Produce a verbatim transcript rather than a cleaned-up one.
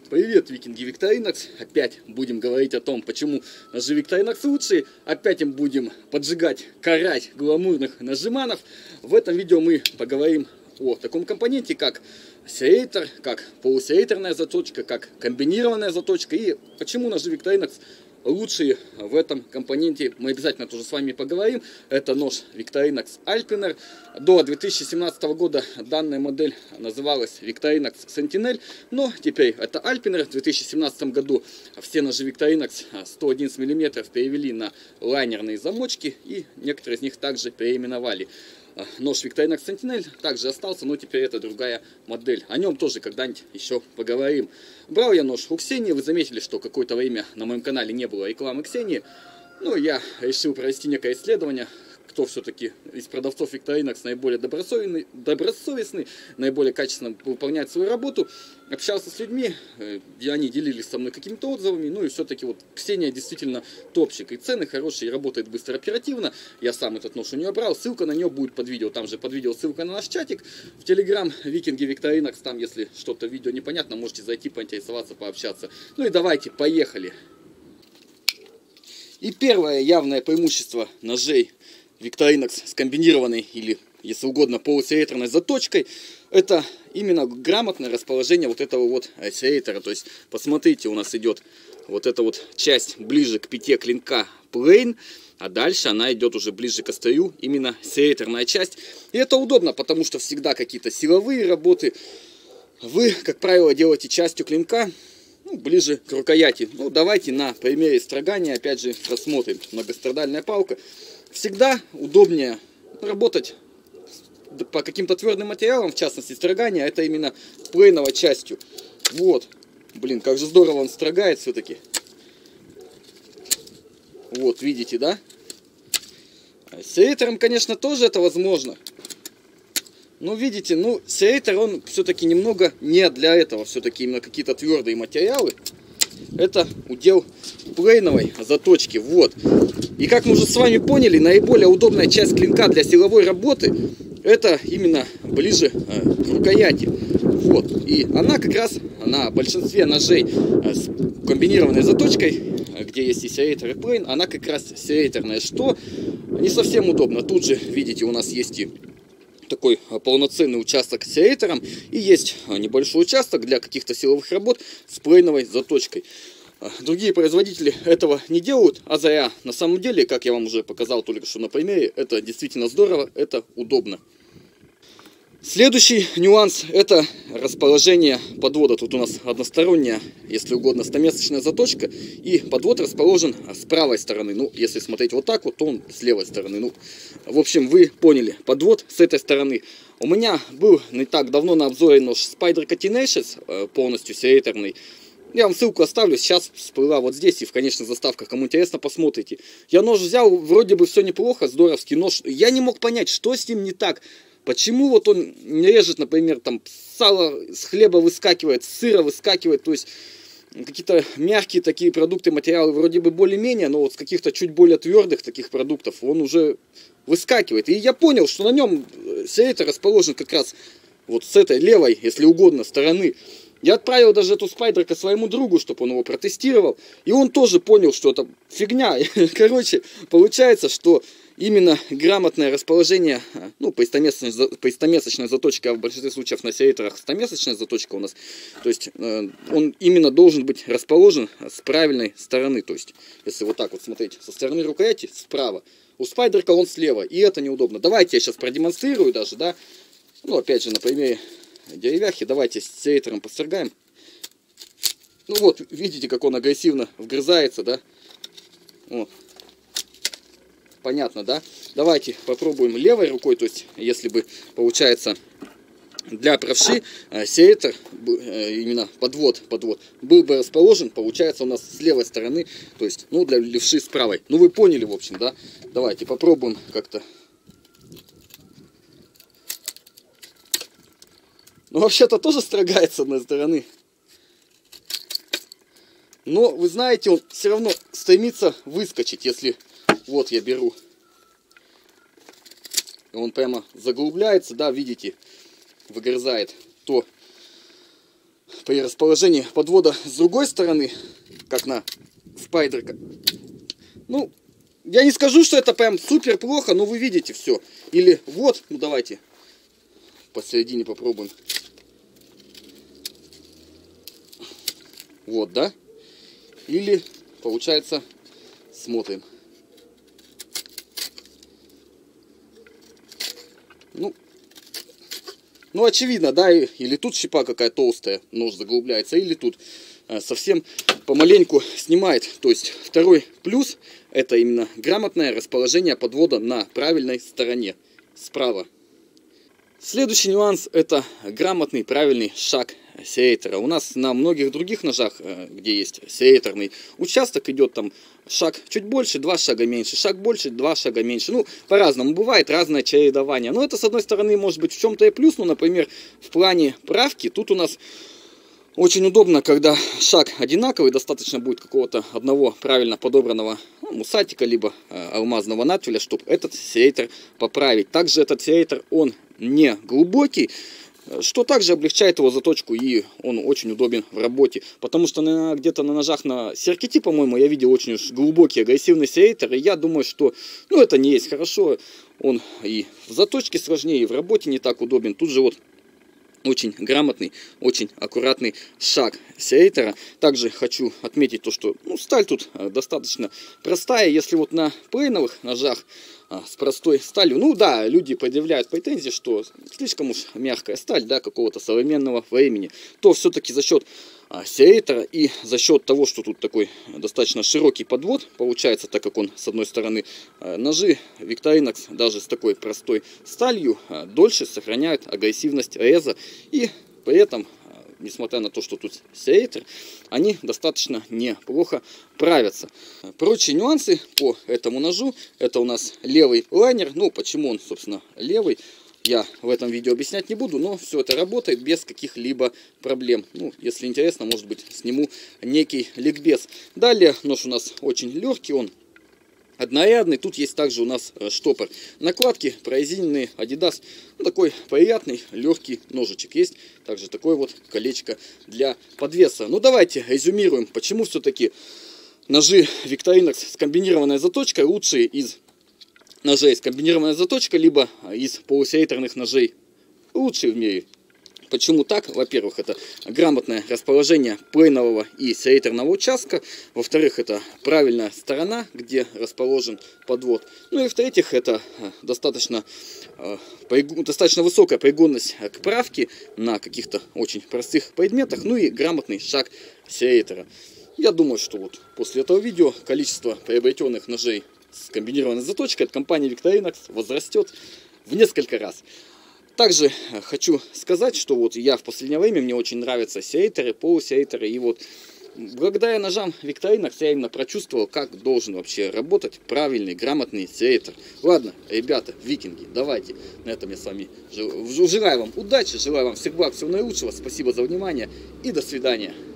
Привет, викинги Victorinox. Опять будем говорить о том, почему ножи Victorinox лучшие. Опять им будем поджигать, карать гламурных нажиманов. В этом видео мы поговорим о таком компоненте, как серейтор, как полусерейторная заточка, как комбинированная заточка. И почему ножи Victorinox лучшие в этом компоненте. Мы обязательно тоже с вами поговорим. Это нож Victorinox Alpiner. До две тысячи семнадцатого года данная модель называлась Victorinox Sentinel, но теперь это Alpiner. В две тысячи семнадцатом году все ножи Victorinox сто одиннадцать миллиметров перевели на лайнерные замочки, и некоторые из них также переименовали. Нож Victorinox Sentinel также остался, но теперь это другая модель. О нем тоже когда-нибудь еще поговорим. Брал я нож у Ксении. Вы заметили, что какое-то время на моем канале не было рекламы Ксении. Ну, я решил провести некое исследование, кто все-таки из продавцов Victorinox наиболее добросовестный, добросовестный, наиболее качественно выполняет свою работу. Общался с людьми, и они делились со мной какими-то отзывами. Ну и все-таки вот Ксения действительно топчик. И цены хорошие, и работает быстро, оперативно. Я сам этот нож у нее брал. Ссылка на нее будет под видео. Там же под видео ссылка на наш чатик. В Telegram викинги Victorinox. Там, если что-то в видео непонятно, можете зайти, поинтересоваться, пообщаться. Ну и давайте, поехали. И первое явное преимущество ножей Victorinox с комбинированной или, если угодно, полусерейторной заточкой, это именно грамотное расположение вот этого вот серейтора. То есть, посмотрите, у нас идет вот эта вот часть ближе к пяте клинка плейн, а дальше она идет уже ближе к острию, именно серейторная часть. И это удобно, потому что всегда какие-то силовые работы вы, как правило, делаете частью клинка, ну, ближе к рукояти. Ну, давайте на примере строгания опять же рассмотрим. Многострадальная палка. Всегда удобнее работать по каким-то твердым материалам, в частности строгания, это именно плейновой частью. Вот, блин, как же здорово он строгает все-таки. Вот, видите, да? С серейтором, конечно, тоже это возможно. Но видите, ну, серейтор, он все-таки немного не для этого. Все-таки именно какие-то твердые материалы. Это удел плейновой заточки. Вот. И как мы уже с вами поняли, наиболее удобная часть клинка для силовой работы это именно ближе к рукояти. Вот. И она как раз на большинстве ножей с комбинированной заточкой, где есть и серейтор, и плейн, она как раз серейторная, что не совсем удобно. Тут же, видите, у нас есть и такой полноценный участок с серейтором, и есть небольшой участок для каких-то силовых работ с плейновой заточкой. Другие производители этого не делают, а зря. На самом деле, как я вам уже показал только что на примере, это действительно здорово, это удобно. Следующий нюанс — это расположение подвода. Тут у нас односторонняя, если угодно, стамесочная заточка, и подвод расположен с правой стороны. Ну, если смотреть вот так вот, то он с левой стороны. Ну, в общем, вы поняли, подвод с этой стороны. У меня был не так давно на обзоре нож Spyder Cutinaceous, полностью серейторный. Я вам ссылку оставлю, сейчас всплыла вот здесь и в конечных заставках, кому интересно, посмотрите. Я нож взял, вроде бы все неплохо, здоровский нож. Я не мог понять, что с ним не так. Почему вот он не режет, например, там сало с хлеба выскакивает, с сыра выскакивает, то есть какие-то мягкие такие продукты, материалы вроде бы более-менее, но вот с каких-то чуть более твердых таких продуктов он уже выскакивает. И я понял, что на нем серейтор расположен как раз вот с этой левой, если угодно, стороны. Я отправил даже эту спайдерка своему другу, чтобы он его протестировал. И он тоже понял, что это фигня. Короче, получается, что именно грамотное расположение, ну, поистомесочной, поистомесочная заточка, а в большинстве случаев на серейторах стомесочная заточка у нас. То есть э, он именно должен быть расположен с правильной стороны. То есть, если вот так вот смотреть, со стороны рукояти справа. У спайдерка он слева, и это неудобно. Давайте я сейчас продемонстрирую даже, да. Ну, опять же, на примере деревяхи. Давайте с серейтором построгаем. Ну вот, видите, как он агрессивно вгрызается, да? Вот. Понятно, да? Давайте попробуем левой рукой, то есть, если бы, получается, для правши серейтор, именно подвод, подвод, был бы расположен, получается, у нас с левой стороны, то есть, ну, для левши с правой. Ну, вы поняли, в общем, да? Давайте попробуем как-то. Ну, вообще-то тоже строгает с одной стороны. Но, вы знаете, он все равно стремится выскочить, если вот я беру. Он прямо заглубляется, да, видите, выгрызает то при расположении подвода с другой стороны, как на спайдерка, ну, я не скажу, что это прям супер плохо, но вы видите все. Или вот, ну давайте посередине попробуем. Вот, да? Или, получается, смотрим. Ну, ну, очевидно, да, или тут щепа какая толстая, нож заглубляется, или тут совсем помаленьку снимает. То есть второй плюс — это именно грамотное расположение подвода на правильной стороне, справа. Следующий нюанс — это грамотный правильный шаг серейтера. У нас на многих других ножах, где есть серейтерный участок, идет там шаг чуть больше, два шага меньше, шаг больше, два шага меньше. Ну, по-разному бывает, разное чередование. Но это, с одной стороны, может быть в чем-то и плюс. Ну, например, в плане правки тут у нас очень удобно, когда шаг одинаковый, достаточно будет какого-то одного правильно подобранного ну, мусатика, либо э, алмазного надфиля, чтобы этот серейтер поправить. Также этот серейтер, он не глубокий, что также облегчает его заточку, и он очень удобен в работе. Потому что где-то на ножах на Серкети, по-моему, я видел очень уж глубокий агрессивный серейтер, и я думаю, что ну, это не есть хорошо. Он и в заточке сложнее, и в работе не так удобен. Тут же вот очень грамотный, очень аккуратный шаг серейтера. Также хочу отметить то, что ну, сталь тут достаточно простая. Если вот на плейновых ножах а, с простой сталью, ну да, люди предъявляют претензии, что слишком уж мягкая сталь, да, какого-то современного времени, то все-таки за счет а, серейтера и за счет того, что тут такой достаточно широкий подвод получается, так как он с одной стороны а, ножи Victorinox даже с такой простой сталью а, дольше сохраняют агрессивность реза, и при этом, несмотря на то, что тут серейтер, они достаточно неплохо правятся. Прочие нюансы по этому ножу: это у нас левый лайнер. Ну, почему он, собственно, левый, я в этом видео объяснять не буду, но все это работает без каких-либо проблем. Ну, если интересно, может быть, сниму некий ликбез. Далее нож у нас очень легкий, он однорядный. Тут есть также у нас штопор. Накладки прорезиненные Adidas. Ну, такой приятный легкий ножичек. Есть также такое вот колечко для подвеса. Ну, давайте резюмируем, почему все-таки ножи Victorinox с комбинированной заточкой лучшие из ножей с комбинированной заточкой, либо из полусерейтерных ножей лучшие в мире. Почему так? Во-первых, это грамотное расположение плейнового и серейтерного участка. Во-вторых, это правильная сторона, где расположен подвод. Ну и в-третьих, это достаточно, достаточно высокая пригодность к правке на каких-то очень простых предметах. Ну и грамотный шаг серейтера. Я думаю, что вот после этого видео количество приобретенных ножей с комбинированной заточкой от компании Victorinox возрастет в несколько раз. Также хочу сказать, что вот я в последнее время, мне очень нравятся серейтеры, полусерейтеры, и вот благодаря ножам Victorinox я именно прочувствовал, как должен вообще работать правильный, грамотный серейтер. Ладно, ребята, викинги, давайте. На этом я с вами желаю вам удачи, желаю вам всех благ, всего наилучшего. Спасибо за внимание и до свидания.